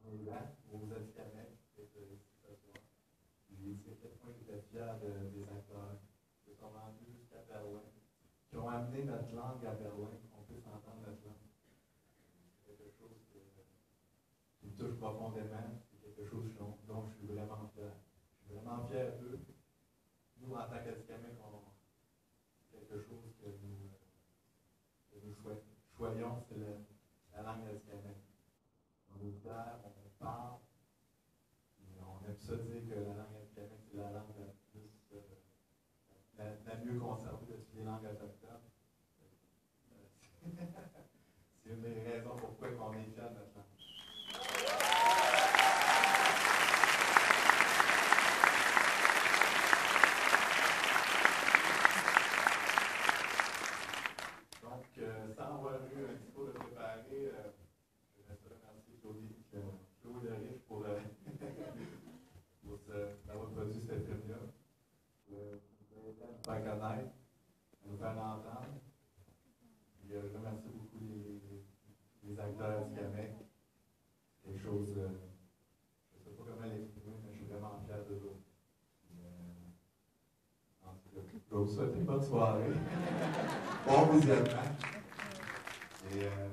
premier rang, aux Atikamekw, qui est ici ce soir. J'ai dit à quel point j'étais fier des acteurs qui sont rendus jusqu'à Berlin, qui ont amené notre langue à Berlin, qu'on puisse entendre notre langue. C'est quelque chose qui me touche profondément, c'est quelque chose dont je suis vraiment fier. Je suis vraiment fier d'eux. Nous, en tant qu'Atikamekw, quelque chose que nous choyons, c'est la langue atikamekw. On est fiers, on parle, et on aime ça dire que la langue atikamekw, c'est la langue la plus, la mieux conservée de toutes les langues autochtones. C'est une des raisons pourquoi on est fiers de notre langue. Sans avoir eu un petit peu de préparer, je voudrais remercier Claude Riche pour d'avoir produit ce film-là, pour nous faire connaître, nous faire entendre. Et je remercie beaucoup les acteurs atikamekw. C'est quelque chose, je ne sais pas comment l'exprimer, mais je suis vraiment fier de eux. En tout cas, je vous souhaite une bonne soirée. Bon visionnement. Et